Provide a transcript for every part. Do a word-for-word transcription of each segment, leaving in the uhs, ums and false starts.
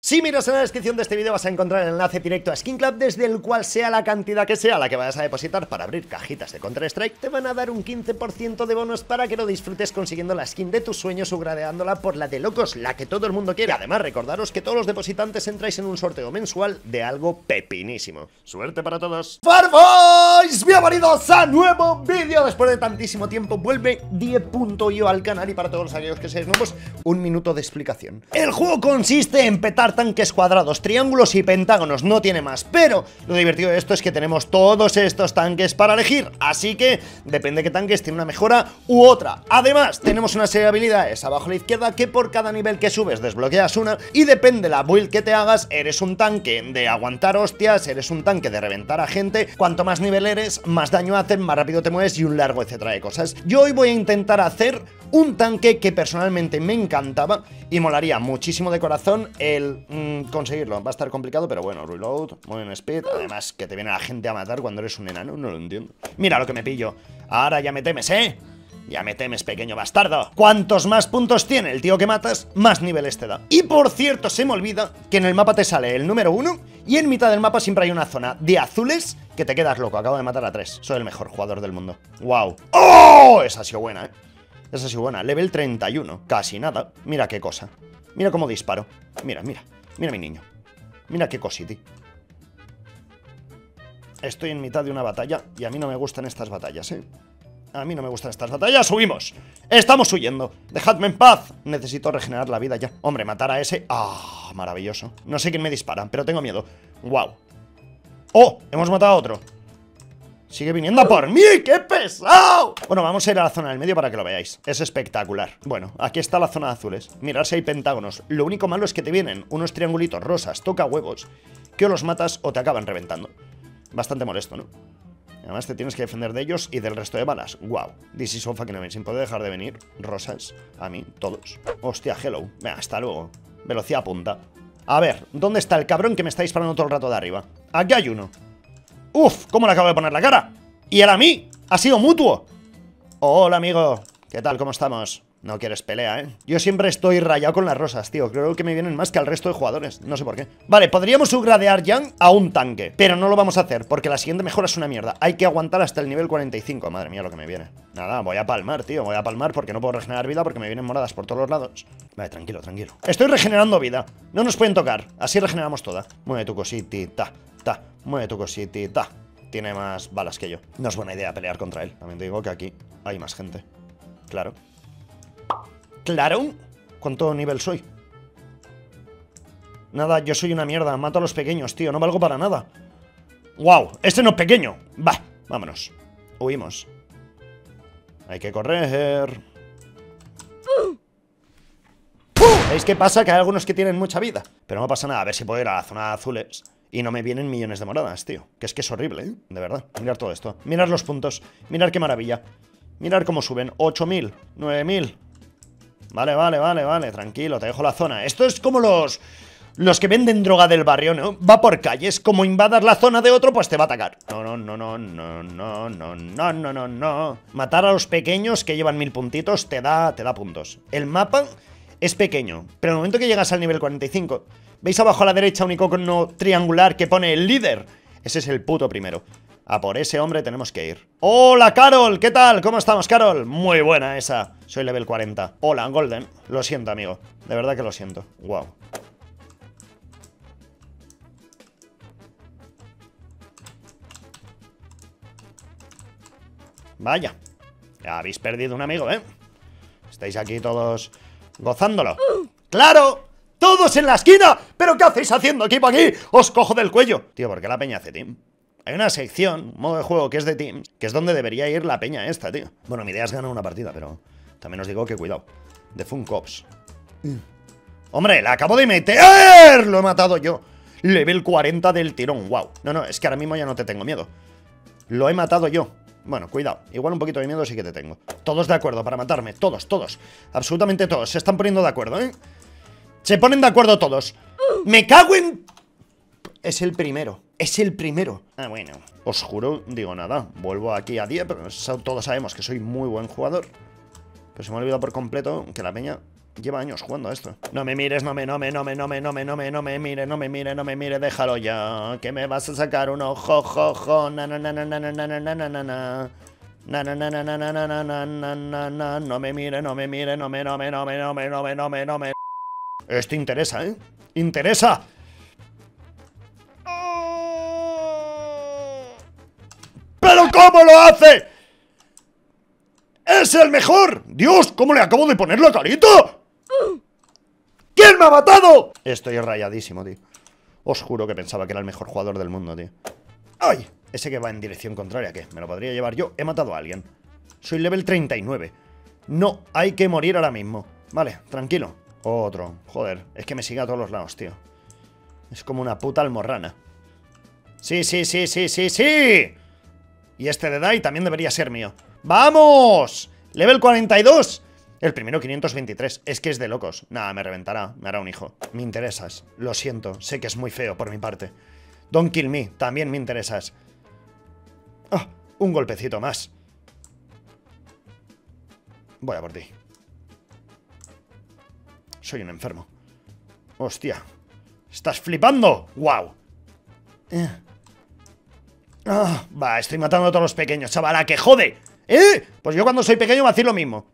Si miras en la descripción de este vídeo vas a encontrar el enlace directo a Skin Club, desde el cual sea la cantidad que sea la que vayas a depositar para abrir cajitas de Counter-Strike, te van a dar un quince por ciento de bonos para que lo disfrutes consiguiendo la skin de tus sueños o gradeándola por la de locos, la que todo el mundo quiere. Y además recordaros que todos los depositantes entráis en un sorteo mensual de algo pepinísimo. ¡Suerte para todos! ¡Farboys! Bienvenidos a nuevo vídeo. Después de tantísimo tiempo vuelve die punto io al canal, y para todos aquellos que seáis nuevos, un minuto de explicación. El juego consiste en petar tanques cuadrados, triángulos y pentágonos, no tiene más, pero lo divertido de esto es que tenemos todos estos tanques para elegir, así que depende de qué tanques tiene una mejora u otra. Además, tenemos una serie de habilidades abajo a la izquierda que por cada nivel que subes desbloqueas una, y depende de la build que te hagas, eres un tanque de aguantar hostias, eres un tanque de reventar a gente, cuanto más nivel eres, más daño hacen, más rápido te mueves y un largo etcétera de cosas. Yo hoy voy a intentar hacer un tanque que personalmente me encantaba y molaría muchísimo de corazón el mmm, conseguirlo. Va a estar complicado, pero bueno, reload, movement speed, además que te viene la gente a matar cuando eres un enano, no lo entiendo. Mira lo que me pillo. Ahora ya me temes, ¿eh? Ya me temes, pequeño bastardo. Cuantos más puntos tiene el tío que matas, más niveles te da. Y por cierto, se me olvida que en el mapa te sale el número uno y en mitad del mapa siempre hay una zona de azules que te quedas loco. Acabo de matar a tres. Soy el mejor jugador del mundo. ¡Wow! ¡Oh! Esa ha sido buena, ¿eh? Esa ha sido buena. Level treinta y uno. Casi nada. Mira qué cosa. Mira cómo disparo. Mira, mira. Mira mi niño. Mira qué cositi. Estoy en mitad de una batalla y a mí no me gustan estas batallas, ¿eh? A mí no me gustan estas batallas. ¡Huimos! ¡Estamos huyendo! ¡Dejadme en paz! Necesito regenerar la vida ya. Hombre, matar a ese... ¡Ah! Maravilloso. No sé quién me dispara, pero tengo miedo. ¡Wow! ¡Oh! Hemos matado a otro. Sigue viniendo a por mí. ¡Qué pesado! Bueno, vamos a ir a la zona del medio para que lo veáis. Es espectacular. Bueno, aquí está la zona de azules. Mirad si hay pentágonos. Lo único malo es que te vienen unos triangulitos rosas, toca huevos, que o los matas o te acaban reventando. Bastante molesto, ¿no? Además te tienes que defender de ellos y del resto de balas. Wow, this is so fucking amazing. Puede dejar de venir rosas a mí, todos. Hostia, hello. Venga, hasta luego. Velocidad punta. A ver, ¿dónde está el cabrón que me está disparando todo el rato de arriba? Aquí hay uno. Uf, ¿cómo le acabo de poner la cara? Y era a mí. Ha sido mutuo. Hola, amigo. ¿Qué tal? ¿Cómo estamos? No quieres pelea, ¿eh? Yo siempre estoy rayado con las rosas, tío. Creo que me vienen más que al resto de jugadores. No sé por qué. Vale, podríamos subgradear ya a un tanque, pero no lo vamos a hacer porque la siguiente mejora es una mierda. Hay que aguantar hasta el nivel cuarenta y cinco. Madre mía lo que me viene. Nada, voy a palmar, tío. Voy a palmar porque no puedo regenerar vida porque me vienen moradas por todos los lados. Vale, tranquilo, tranquilo. Estoy regenerando vida. No nos pueden tocar. Así regeneramos toda. Mueve tu cositita, ta. Mueve tu cositita. Tiene más balas que yo. No es buena idea pelear contra él. También te digo que aquí hay más gente. Claro. ¿Claro? ¿Cuánto nivel soy? Nada, yo soy una mierda. Mato a los pequeños, tío. No valgo para nada. ¡Wow! Este no es pequeño. Va, vámonos. Huimos. Hay que correr. ¿Veis qué pasa? Que hay algunos que tienen mucha vida. Pero no pasa nada. A ver si puedo ir a la zona de azules y no me vienen millones de moradas, tío. Que es que es horrible, ¿eh? De verdad. Mirad todo esto. Mirad los puntos. Mirad qué maravilla. Mirad cómo suben. ocho mil. nueve mil. Vale, vale, vale, vale. Tranquilo, te dejo la zona. Esto es como los... Los que venden droga del barrio, ¿no? Va por calles. Como invadas la zona de otro, pues te va a atacar. No, no, no, no, no, no, no, no, no, no, no. Matar a los pequeños que llevan mil puntitos te da, te da puntos. El mapa es pequeño, pero en el momento que llegas al nivel cuarenta y cinco... ¿Veis abajo a la derecha un icono triangular que pone el líder? Ese es el puto primero. A por ese hombre tenemos que ir. ¡Hola, Carol! ¿Qué tal? ¿Cómo estamos, Carol? Muy buena esa. Soy level cuarenta. Hola, Golden. Lo siento, amigo. De verdad que lo siento. Wow. Vaya. Ya habéis perdido un amigo, ¿eh? Estáis aquí todos gozándolo. ¡Claro! ¡Todos en la esquina! ¿Pero qué hacéis haciendo equipo aquí? ¡Os cojo del cuello! Tío, ¿por qué la peña hace team? Hay una sección, modo de juego, que es de team, que es donde debería ir la peña esta, tío. Bueno, mi idea es ganar una partida, pero también os digo que cuidado. De Funkops. Mm. ¡Hombre, la acabo de meter! ¡Lo he matado yo! Level cuarenta del tirón, wow. No, no, es que ahora mismo ya no te tengo miedo. Lo he matado yo. Bueno, cuidado, igual un poquito de miedo sí que te tengo. Todos de acuerdo para matarme, todos, todos. Absolutamente todos, se están poniendo de acuerdo, ¿eh? Se ponen de acuerdo todos. ¡Me cago en...! Es el primero. Es el primero. Ah, bueno. Os juro, digo nada. Vuelvo aquí a diez, pero todos sabemos que soy muy buen jugador. Pero se me ha olvidado por completo que la peña Lleva años jugando a esto. No me mires, no me, no me, no me, no me, no me, no me, no me mire, no me mire, no me mire, déjalo ya. Que me vas a sacar un ojo, jo, jo, na, na, na, na, na, na, na, na, na, na, na. Na, na, na, na, na, na, na, na, na, na, na. No me mire, no me mire, no me, no me, no me, no me, no me, no me, no me. Esto interesa, ¿eh? ¡Interesa! ¡Pero cómo lo hace! ¡Es el mejor! ¡Dios! ¿Cómo le acabo de poner la carita? ¿Quién me ha matado? Estoy rayadísimo, tío. Os juro que pensaba que era el mejor jugador del mundo, tío. ¡Ay! Ese que va en dirección contraria, ¿qué? ¿Me lo podría llevar yo? He matado a alguien. Soy level treinta y nueve. No, hay que morir ahora mismo. Vale, tranquilo. Otro. Joder, es que me sigue a todos los lados, tío. Es como una puta almorrana. Sí, sí, sí, sí, sí, sí. Y este de Dai también debería ser mío. ¡Vamos! Level cuarenta y dos. El primero quinientos veintitrés. Es que es de locos. Nada, me reventará. Me hará un hijo. Me interesas. Lo siento. Sé que es muy feo por mi parte. Don't kill me. También me interesas. Ah, un golpecito más. Voy a por ti. Soy un enfermo. Hostia. ¡Estás flipando! ¡Wow! Eh. Ah, va, estoy matando a todos los pequeños, chavala, que jode. ¿Eh? Pues yo cuando soy pequeño me hacía lo mismo.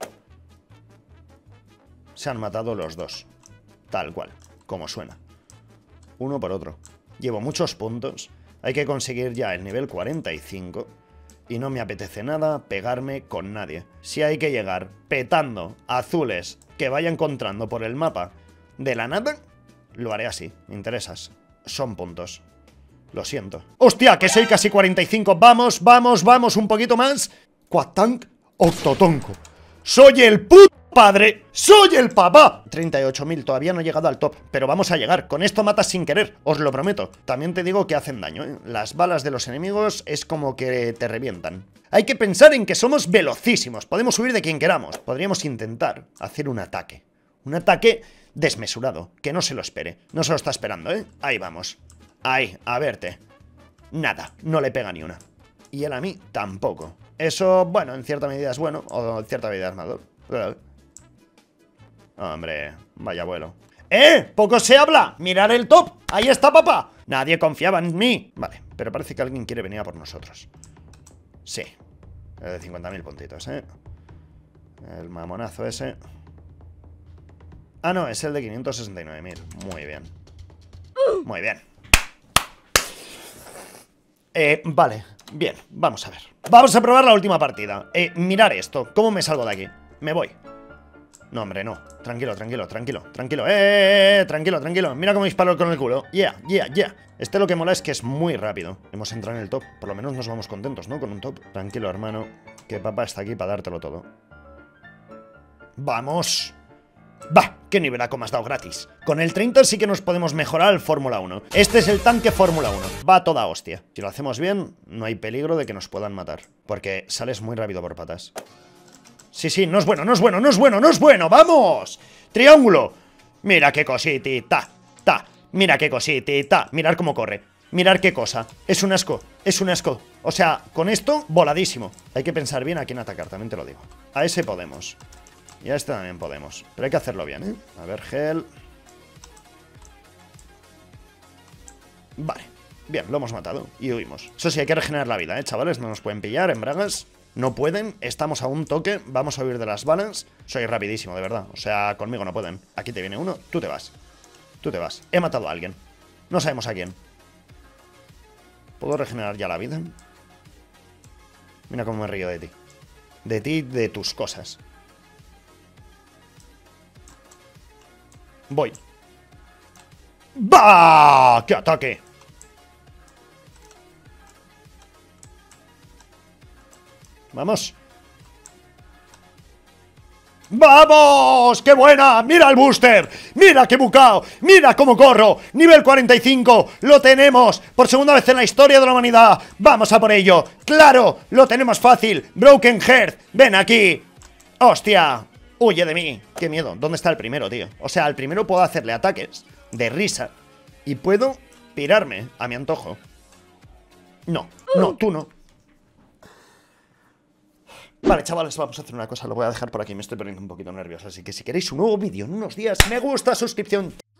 Se han matado los dos. Tal cual, como suena. Uno por otro. Llevo muchos puntos. Hay que conseguir ya el nivel cuarenta y cinco. Y no me apetece nada pegarme con nadie. Si hay que llegar petando azules que vaya encontrando por el mapa de la nada, lo haré así. Me interesas. Son puntos. Lo siento. ¡Hostia! Que soy casi cuarenta y cinco. Vamos, vamos, vamos. Un poquito más. Quatank Octotonco. ¡Soy el puto padre! ¡Soy el papá! treinta y ocho mil. Todavía no he llegado al top. Pero vamos a llegar. Con esto matas sin querer. Os lo prometo. También te digo que hacen daño, ¿eh? Las balas de los enemigos es como que te revientan. Hay que pensar en que somos velocísimos. Podemos huir de quien queramos. Podríamos intentar hacer un ataque. Un ataque desmesurado. Que no se lo espere. No se lo está esperando, ¿eh? Ahí vamos. Ahí, a verte. Nada, no le pega ni una. Y él a mí tampoco. Eso, bueno, en cierta medida es bueno. O en cierta medida es malo. Hombre, vaya vuelo. ¡Eh! ¡Poco se habla! ¡Mirar el top! ¡Ahí está, papá! Nadie confiaba en mí. Vale, pero parece que alguien quiere venir a por nosotros. Sí. El de cincuenta mil puntitos, ¿eh? El mamonazo ese. Ah, no, es el de quinientos sesenta y nueve mil. Muy bien. Muy bien. Eh, vale, bien, vamos a ver. Vamos a probar la última partida. Eh, mirar esto, ¿cómo me salgo de aquí? Me voy. No, hombre, no. Tranquilo, tranquilo, tranquilo, tranquilo. Eh, eh, eh, tranquilo, tranquilo. Mira cómo disparo con el culo. Yeah, yeah, yeah. Este lo que mola es que es muy rápido. Hemos entrado en el top. Por lo menos nos vamos contentos, ¿no? Con un top. Tranquilo, hermano, que papá está aquí para dártelo todo. ¡Vamos! ¡Bah! ¿Qué nivelaco me has dado gratis? Con el treinta sí que nos podemos mejorar al Fórmula uno. Este es el tanque Fórmula uno. Va a toda hostia. Si lo hacemos bien, no hay peligro de que nos puedan matar. Porque sales muy rápido por patas. Sí, sí, no es bueno, no es bueno, no es bueno, no es bueno. ¡Vamos! ¡Triángulo! Mira qué cositita. Ta. Mira qué cositita. Mirar cómo corre. Mirar qué cosa. Es un asco. Es un asco. O sea, con esto, voladísimo. Hay que pensar bien a quién atacar, también te lo digo. A ese podemos. Y a este también podemos. Pero hay que hacerlo bien, ¿eh? A ver, gel. Vale. Bien, lo hemos matado. Y huimos. Eso sí, hay que regenerar la vida, ¿eh, chavales? No nos pueden pillar en bragas. No pueden. Estamos a un toque. Vamos a huir de las balas. Soy rapidísimo, de verdad. O sea, conmigo no pueden. Aquí te viene uno. Tú te vas. Tú te vas. He matado a alguien. No sabemos a quién. ¿Puedo regenerar ya la vida? Mira cómo me río de ti. De ti y de tus cosas. Voy. ¡Bah! ¡Qué ataque! Vamos. ¡Vamos! ¡Qué buena! ¡Mira el booster! ¡Mira qué bucao! ¡Mira cómo corro! ¡Nivel cuarenta y cinco! ¡Lo tenemos! Por segunda vez en la historia de la humanidad. ¡Vamos a por ello! ¡Claro! ¡Lo tenemos fácil! ¡Broken Heart! ¡Ven aquí! ¡Hostia! ¡Huye de mí! ¡Qué miedo! ¿Dónde está el primero, tío? O sea, al primero puedo hacerle ataques de risa y puedo pirarme a mi antojo. No, no, tú no. Vale, chavales, vamos a hacer una cosa, lo voy a dejar por aquí, me estoy poniendo un poquito nervioso, así que si queréis un nuevo vídeo en unos días, me gusta, suscripción.